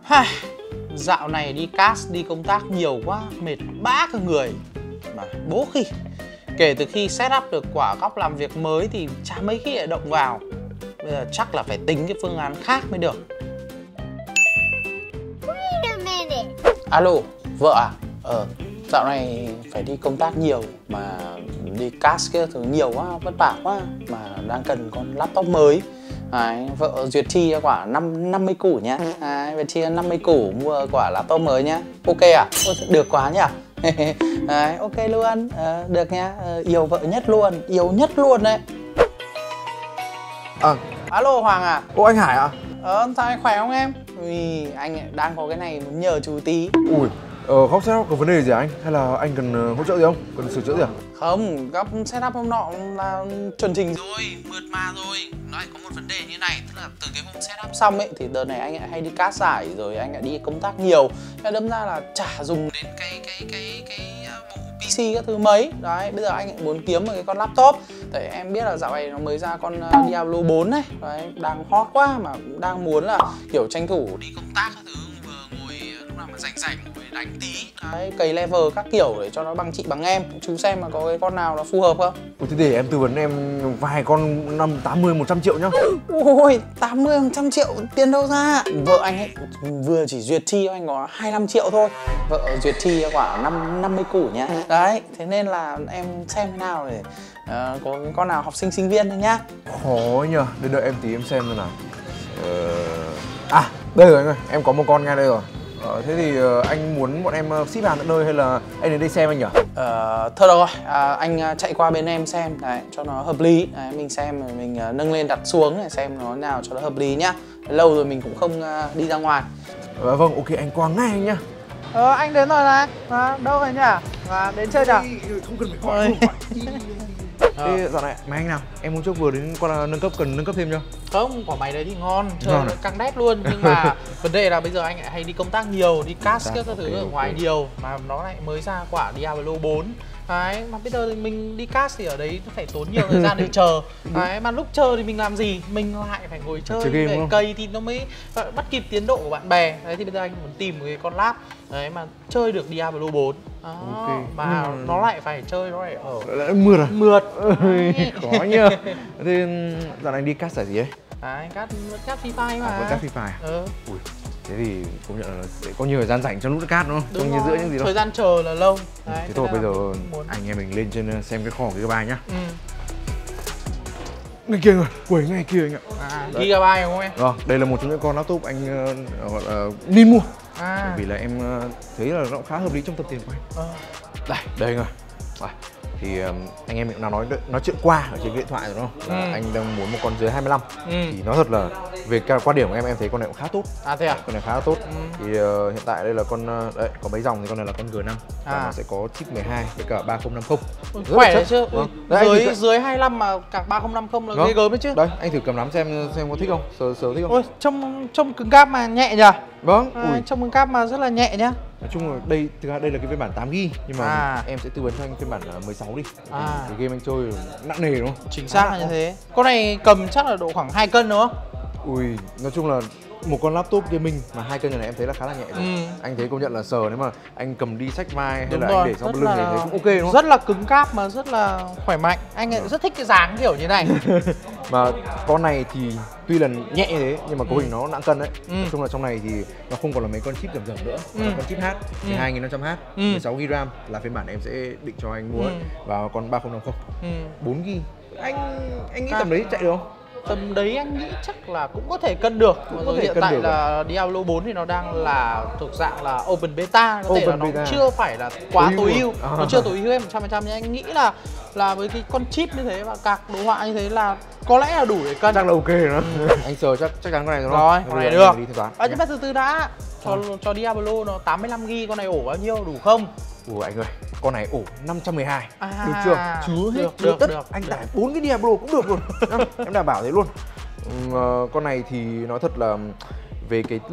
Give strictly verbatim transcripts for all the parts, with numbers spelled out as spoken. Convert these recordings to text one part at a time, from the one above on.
Dạo này đi cast, đi công tác nhiều quá, mệt bã cả người. Mà bố khi kể từ khi set up được quả góc làm việc mới thì chả mấy khi lại động vào. Bây giờ chắc là phải tính cái phương án khác mới được. Alo, vợ à? Ờ, dạo này phải đi công tác nhiều mà đi cast kia thứ nhiều quá, vất vả quá. Mà đang cần con laptop mới. Đấy, vợ duyệt chi quả năm năm mươi củ nhá. Đấy, duyệt chi năm mươi củ mua quả laptop mới nhá. Ok à? Ôi, được quá nhỉ. Đấy, ok luôn. À, được nhá. À, yêu vợ nhất luôn, yêu nhất luôn đấy. À, alo Hoàng à? ô anh Hải à? Ờ, sao anh khỏe không em? Vì anh đang có cái này muốn nhờ chú tí. Ui, ờ, góc setup có vấn đề gì à anh? Hay là anh cần uh, hỗ trợ gì không? Cần sửa chữa gì à? Không, góc setup hôm nọ là chuẩn chỉnh rồi, mượt mà rồi. Nó lại có một vấn đề như này, tức là từ cái hôm setup xong ấy thì đợt này anh lại hay đi cast giải rồi anh lại đi công tác nhiều. Nên đâm ra là chả dùng đến cái cái cái cái bộ pê xê các thứ mấy. Đấy, bây giờ anh lại muốn kiếm một cái con laptop. Tại em biết là dạo này nó mới ra con Diablo bốn này. Đấy, đang hot quá mà cũng đang muốn là kiểu tranh thủ đi công tác các thứ, vừa ngồi lúc nào mà rảnh rảnh ngồi đánh tí. Đấy, cày level các kiểu để cho nó bằng chị bằng em. Chú xem mà có cái con nào nó phù hợp không? Ôi, thế để em tư vấn em vài con năm tám mươi một trăm triệu nhá. Ôi, tám mươi một trăm triệu tiền đâu ra? Vợ anh ấy vừa chỉ duyệt chi cho anh có hai mươi lăm triệu thôi. Vợ duyệt chi quả năm năm mươi củ nhá. Đấy, thế nên là em xem thế nào để uh, có con nào học sinh sinh viên thôi nhá. Khó nhờ, để đợi em tí em xem nào. Ờ... À, đây rồi anh ơi, em có một con ngay đây rồi. Ờ, thế thì uh, anh muốn bọn em uh, ship hàng tận nơi hay là anh đến đây xem anh nhỉ? Ờ, thôi được rồi, à, anh chạy qua bên em xem đấy, cho nó hợp lý. Đấy, mình xem rồi mình uh, nâng lên đặt xuống để xem nó nào cho nó hợp lý nhá. Lâu rồi mình cũng không uh, đi ra ngoài. Ờ, vâng, ok, anh qua ngay anh nhá. Ờ, anh đến rồi này. À, đâu rồi nhỉ? À, đến chơi nào? Không cần phải gọi, không phải. Thế dạo này mấy anh nào? Em hôm trước vừa đến con nâng cấp, cần nâng cấp thêm chưa? Không, quả máy đấy thì ngon, chơi ngon nó à? căng đét luôn. Nhưng mà vấn đề là bây giờ anh lại hay đi công tác nhiều, đi cast các thứ okay, ở ngoài okay. nhiều. Mà nó lại mới ra quả Diablo bốn. Đấy, mà bây giờ thì mình đi cast thì ở đấy nó phải tốn nhiều thời gian để chờ. Đấy, mà lúc chờ thì mình làm gì? Mình lại phải ngồi chơi, chơi game, để cày thì nó mới bắt kịp tiến độ của bạn bè. Đấy, thì bây giờ anh muốn tìm một cái con lap đấy mà chơi được Diablo bốn. Đó, okay. mà ừ. nó lại phải chơi, nó lại ở lại mượt à? Mượt. Khó nhờ. Thế dạo này anh đi cast giải gì ấy? À, anh cast cast Free Fire mà. À, cast Free Fire à? Ừ. Ui, thế thì công nhận là sẽ có nhiều thời gian rảnh trong lúc cast đúng không? Đúng không như giữa những gì đâu. Thời gian chờ là lâu. Đấy, thế thôi bây giờ muốn... anh em mình lên trên xem cái kho của Gigabyte nhá. Ừ. Ngay kia rồi, quẩy ngay kia anh ạ. À, Gigabyte đúng không em? Vâng, đây là một trong những con laptop anh uh, gọi là nên mua. À. Bởi vì là em uh, thấy là nó khá hợp lý trong tập tiền của anh. À. Đây, đây rồi. Đây. Thì um, anh em mình đang nói nói chuyện qua ở trên điện thoại rồi đúng không? Là ừ. anh đang muốn một con dưới hai mươi lăm. Ừ. Thì nói thật là về cái quan điểm của em em thấy con này cũng khá tốt. À thế à? Con này khá là tốt. Ừ. Thì uh, hiện tại đây là con uh, đấy, có mấy dòng thì con này là con G năm. À. Và nó sẽ có chip mười hai với cả ba không năm không. Khỏe đấy chứ. Vâng. Đấy, dưới thử... dưới hai mươi lăm mà cả ba không năm không là ghê gớm đấy chứ. Đấy, anh thử cầm nắm xem xem có thích không? Sờ sờ thích không? Ôi, trông trông cứng cáp mà nhẹ nhỉ? Vâng. À, ui. Trông cứng cáp mà rất là nhẹ nhá. Nói chung là đây thực ra đây là cái phiên bản tám gi ga nhưng mà à. em sẽ tư vấn cho anh phiên bản mười sáu đi. À. Cái game anh chơi nặng nề đúng không? Chính xác là như thế. Con này cầm chắc là độ khoảng hai cân đúng không? Ui, nói chung là một con laptop gaming mà hai cân này em thấy là khá là nhẹ rồi. Ừ. Anh thấy công nhận là sờ nếu mà anh cầm đi xách vai hay đúng là rồi. Anh để sau lưng thì thấy cũng ok đúng không? Rất là cứng cáp mà rất là khỏe mạnh. Anh ấy rất thích cái dáng kiểu như này. Mà con này thì tuy là nhẹ như thế nhưng mà cấu hình ừ. nó nặng cân đấy. Ừ. Nói chung là trong này thì nó không còn là mấy con chip rầm rầm nữa, ừ. là con chip H ừ. hai nghìn năm trăm H, ừ. mười sáu gi ga RAM là phiên bản em sẽ định cho anh mua ừ. và còn ba không năm không, ừ. bốn gi ga. Anh anh nghĩ tầm đấy chạy được không? Tầm đấy anh nghĩ chắc là cũng có thể cân được. Cũng có thể hiện cân tại được là rồi. Diablo bốn thì nó đang là thuộc dạng là open beta, có open thể là nó beta. Chưa phải là quá tối ưu, à. Nó chưa tối ưu em một trăm phần trăm nhưng anh nghĩ là là với cái con chip như thế và các đồ họa như thế là có lẽ là đủ để cân. Chắc là ok rồi đó. Ừ. Anh sờ chắc chắc chắn con này rồi. Rồi, con này được. À, nhưng mà từ từ đã. Cho à. cho Diablo nó tám mươi lăm gi ga con này ổ bao nhiêu đủ không? Ủa anh ơi, con này ổ năm trăm mười hai. À, được chưa? Chứa hết, được, chứa được, tất. Được, anh được. tải bốn cái Diablo cũng được luôn. Em đảm bảo thế luôn. Uhm, uh, con này thì nói thật là về cái lượng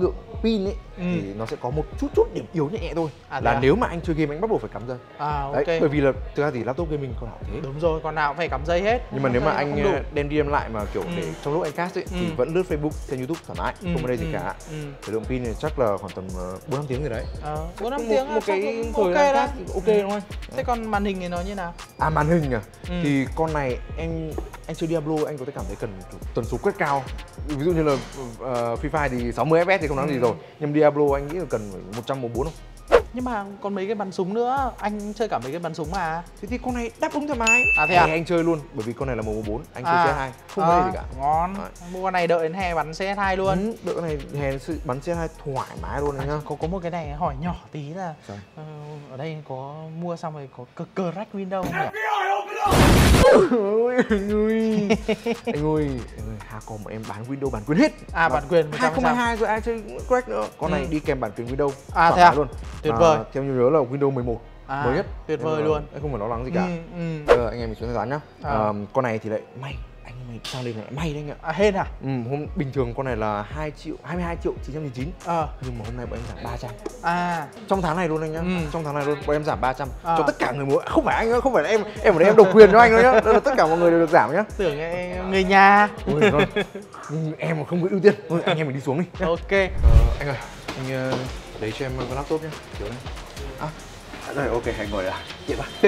pin ấy Ừ. thì nó sẽ có một chút chút điểm yếu nhẹ nhẹ thôi. À, thế là à? nếu mà anh chơi game anh bắt buộc phải cắm dây. À, ok. Đấy, bởi vì là thực ra thì laptop gaming còn hỏng thế. Đúng rồi, con nào cũng phải cắm dây hết. Nhưng mà nếu mà Dây nó không anh đủ. đem đi đem lại mà kiểu Ừ. để trong lúc anh cast ấy thì Ừ. vẫn lướt Facebook, xem YouTube thoải mái, Ừ, không có đây gì ừ, cả. ừ. Thời lượng pin này chắc là khoảng tầm bốn năm tiếng rồi đấy. Ờ, bốn năm một, tiếng một cái thời thời ok gian đó. cast thì ok đúng không? Thế còn màn hình thì nó như nào? À màn hình à? Ừ. Thì con này em anh chơi Diablo anh có thể cảm thấy cần tần số quét cao. Ví dụ như là uh, Free Fire thì sáu mươi F P S thì không nói Ừ. gì rồi. Nhưng Diablo anh nghĩ là cần phải một trăm mười bốn không? Nhưng mà còn mấy cái bắn súng nữa, anh chơi cả mấy cái bắn súng mà. Thế thì con này đáp ứng thoải mái. À, thế à? Hè anh chơi luôn, bởi vì con này là màu bốn, anh chơi À. xê ét hai, không À, có gì cả. ngon. Đấy. Mua con này đợi đến hè bắn xê ét hai luôn. Ừ, đỡ này hè sự bắn xê ét hai thoải mái luôn đấy nhá. Có có một cái này hỏi nhỏ tí là Sao? ờ, ở đây có mua xong rồi có cờ crack Windows không nhỉ? Ôi, anh ơi, anh ơi, anh ơi, Hacom bọn em bán Windows bản quyền hết. À, bản quyền một trăm hai phần không trăm. hai hai rồi ai chơi crack nữa. Con Ừ. này đi kèm bản quyền Windows. À, thoải thế à? mái luôn. Tuyệt Mà vời. theo như nhớ là Windows mười một À, mới nhất. tuyệt Nên vời là luôn. Anh không phải lo lắng gì cả. Ừ, ừ. Bây giờ anh em mình xuống thanh toán nhá. À. Ờ, con này thì lại may, anh mày sang đây lại may đấy anh ạ. À, hên à? Ừ, hôm bình thường con này là hai triệu, hai mươi hai triệu chín trăm chín mươi chín. Ờ. Nhưng mà hôm nay bọn em giảm ba trăm. À. Trong tháng này luôn anh nhá. Ừ. Trong tháng này luôn bọn em giảm ba trăm À. cho tất cả người mua. Không phải anh nữa, không phải là em, em ở đây em độc quyền cho anh nữa nhá. Đây là tất cả mọi người đều được giảm nhá. Tưởng em người nhà. Ôi thôi. Nhưng em mà không có ưu tiên. Thôi anh em mình đi xuống đi. nhá. Ok. Ờ, anh ơi, anh uh, lấy cho em cái laptop nhá. Kiểu này. À, rồi ok, anh ngồi là tiện quá.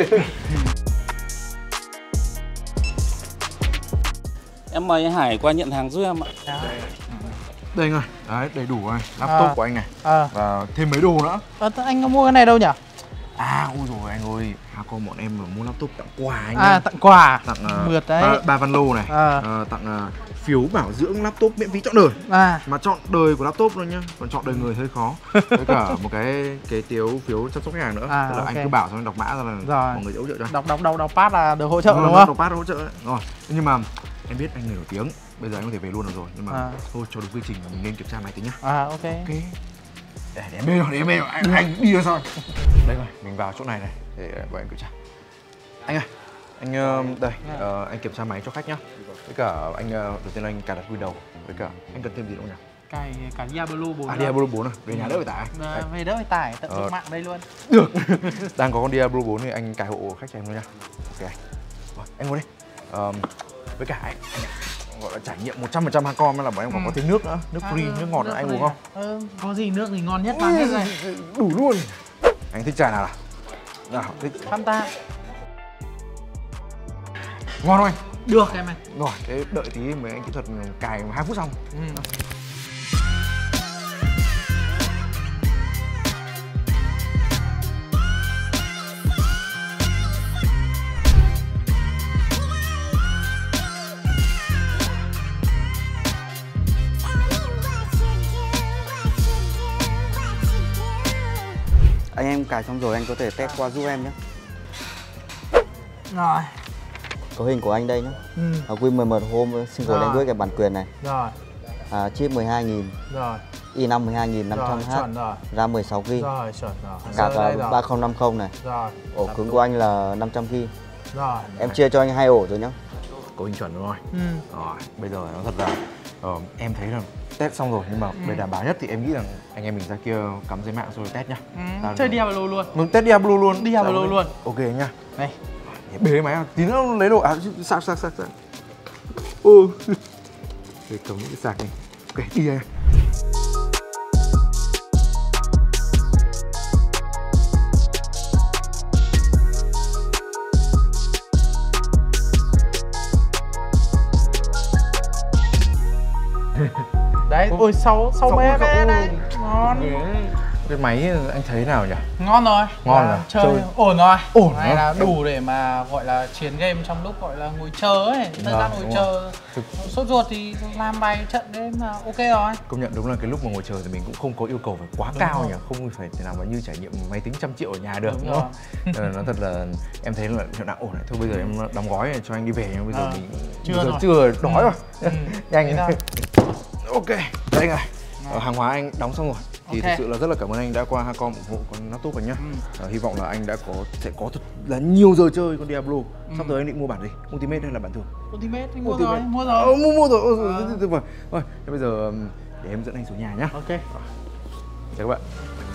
Em mời anh Hải qua nhận hàng giúp em ạ. Đây anh ơi, đấy đầy đủ rồi, laptop À. của anh này. À. Và thêm mấy đồ nữa. À, anh có mua cái này đâu nhỉ? À, ôi rồi anh ơi, Hacom bọn em mà mua laptop tặng quà anh À, nhá. tặng quà. Tặng uh, mượt đấy. ba, ba văn lô này. À. Ờ, tặng uh, phiếu bảo dưỡng laptop miễn phí trọn đời. À. Mà chọn đời của laptop thôi nhá, còn chọn đời người hơi khó. Với cả một cái cái phiếu phiếu chăm sóc khách hàng nữa. À, Tức là ok. anh cứ bảo xong anh đọc mã ra là Rồi. mọi người sẽ hỗ trợ cho. Đọc đọc đọc đọc pass là được hỗ trợ Đúng đúng rồi, không? đọc pass hỗ trợ đấy. Rồi, nhưng mà em biết anh người nổi tiếng, bây giờ anh có thể về luôn được rồi, nhưng mà À. thôi cho đúng quy trình mình nên kiểm tra máy tính nhá. À, ok. Ok. Để, để em bê rồi, để em bê rồi, anh, anh đi ra sao? Đây rồi, mình vào chỗ này này để bọn em kiểm tra. Anh ơi, anh ờ, đây, ờ, anh kiểm tra máy cho khách nhá. Với cả anh ờ, đầu tiên là anh cài đặt Windows, với cả anh cần thêm gì nữa không nhỉ? Cài cả Diablo bốn. À, nữa. Diablo bốn à, về nhà đỡ phải tải. À, Đấy. về đỡ phải tải, tận dụng Ờ. mạng đây luôn. Được. Đang có con Diablo bốn thì anh cài hộ khách cho em luôn nha. Ok anh. Rồi, anh ngồi đi. Ờ, với cả anh, anh gọi là trải nghiệm một trăm phần trăm Hacom là bọn em còn Ừ. có thêm nước nữa, nước free, nước ngọt nữa, anh uống không? Ờ, có gì nước thì ngon nhất mang hết này. Đủ luôn. Anh thích trà nào nào? Nào, thích. Fanta. Ngon không anh? Được em này. Rồi, thế đợi tí mấy anh kỹ thuật cài hai phút xong. Ừ. Anh em cài xong rồi anh có thể test qua giúp em nhé. Rồi. Có hình của anh đây nhé. Ừ. Ở Win mười một Home single Rồi. language cái bản quyền này. Rồi. À, chip mười hai nghìn, Rồi. i năm mười hai nghìn năm trăm Rồi, H, chuẩn rồi. RAM mười sáu gi bi, Rồi, chuẩn rồi. card Giờ đây rồi. ba không năm không này. Rồi. Ổ cứng của anh là năm trăm gi bi. Rồi. Em chia cho anh hai ổ rồi nhá. Có hình chuẩn rồi. Ừ. Rồi, bây giờ nó thật là ờ, em thấy là test xong rồi, nhưng mà để đảm bảo nhất thì em nghĩ rằng anh em mình ra kia cắm dây mạng rồi test nhá. Ừ. Tao- Chơi Diablo luôn. Mình test Diablo luôn. Diablo Dạ, luôn. Ok nhá. Này. Để bế máy à, tí nữa lấy đồ à, sạc sạc sạc sạc. Ừ. Để cầm những cái sạc này. Ok, đi anh. Đấy, ôi sáu sáu Sáu- bé sáu- bé đấy. Ngon. Cái máy anh thấy nào nhỉ? Ngon rồi. Ngon Là rồi. Chơi, Chơi. ổn rồi. Ổn Này rồi. là đủ để mà gọi là chiến game trong lúc gọi là ngồi chờ ấy. Thời Vâng, gian ngồi đúng chờ Thực- sốt ruột thì làm bài trận đấy mà ok rồi. Công nhận đúng là cái lúc mà ngồi chờ thì mình cũng không có yêu cầu phải quá Đúng cao rồi. nhỉ, không phải thể nào mà như trải nghiệm máy tính trăm triệu ở nhà được, Đúng đúng không? Ờ, nó thật là em thấy là hiện đang ổn đấy. Thôi bây giờ em đóng gói này cho anh đi về, nhưng bây giờ Ờ, mình chưa bây giờ rồi. chưa đói rồi. Ừ, Nhanh thế thôi. Ok, đây anh ơi. Ờ, hàng hóa anh đóng xong rồi. Thì Ok. thực sự là rất là cảm ơn anh đã qua Hacom ủng hộ con laptop này nhá. Ừ. Ờ, hy vọng là anh đã có sẽ có thật là nhiều giờ chơi con Diablo. Sắp tới anh định mua bản gì? Ultimate hay là bản thường? Ultimate thì mua Ultimate. rồi, mua Ờ, rồi. mua mua rồi. Ôi, Ờ. tuyệt vời. Thôi, thế bây giờ um, để em dẫn anh xuống nhà nhá. Ok. Chào các bạn.